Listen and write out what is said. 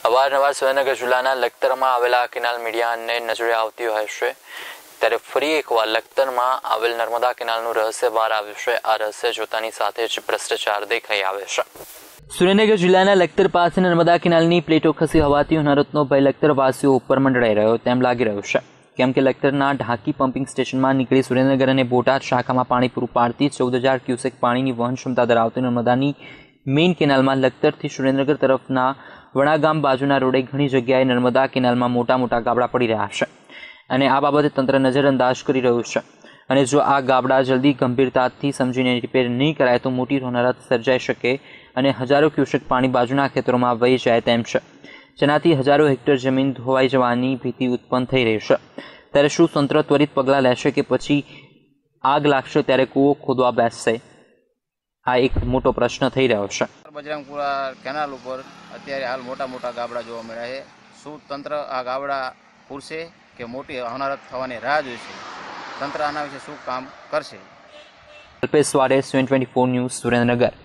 અવારનવાર સુરેન્દ્રનગર જિલ્લાના લખતરમાં આવેલા કેનાલ મીડિયાને નજરે આવતી હોય છે, ત્યારે ફરી એકવાર લખતરમાં આવેલ નર્મદા કેનાલનું રહસ્ય બહાર આવ્યું છે। આ રહસ્ય જોતાની સાથે જ ભ્રષ્ટાચાર દેખાઈ આવે છે। સુરેન્દ્રનગર જિલ્લાના લખતર પાસે નર્મદા કેનાલની પ્લેટો ખસી હોવાથી હોનારતનો ભય લખતરવાસીઓ ઉપર મંડળાઈ રહ્યો તેમ લાગી રહ્યું છે, કેમ કે લખતરના ઢાંકી પમ્પિંગ સ્ટેશનમાં નીકળી સુરેન્દ્રનગર અને બોટાદ શાખામાં પાણી પૂરું પાડતી 14,000 ક્યુસેક પાણીની વહન ક્ષમતા ધરાવતી નર્મદાની મેઇન કેનાલમાં લખતરથી સુરેન્દ્રનગર તરફના વણાગામ બાજુના રોડે ઘણી જગ્યાએ નર્મદા કેનાલમાં મોટા મોટા ગાબડા પડી રહ્યા છે અને આ બાબતે તંત્ર નજરઅંદાજ કરી રહ્યું છે અને જો આ ગાબડા જલ્દી ગંભીરતાથી સમજીને રિપેર નહીં કરાય તો મોટી હોનારત સર્જાઈ શકે અને હજારો ક્યુસેક પાણી બાજુના ખેતરોમાં વહી જાય તેમ છે, જેનાથી હજારો હેક્ટર જમીન ધોવાઈ જવાની ભીતિ ઉત્પન્ન થઈ રહી છે। ત્યારે શું તંત્ર ત્વરિત પગલાં લેશે કે પછી આગ લાગશે ત્યારે કૂવો ખોદવા બેસશે, આ એક મોટો પ્રશ્ન થઈ રહ્યો છે। બજરંગપુરા કેનાલ ઉપર અત્યારે હાલ મોટા મોટા ગાબડા જોવા મળ્યા છે। શું તંત્ર આ ગાબડા પૂરશે કે મોટી હોનારત થવાની રાહ જોઈશે? તંત્ર આના વિશે શું કામ કરશે? અલ્પેશ વારે, 24 ન્યૂઝ, સુરેન્દ્રનગર।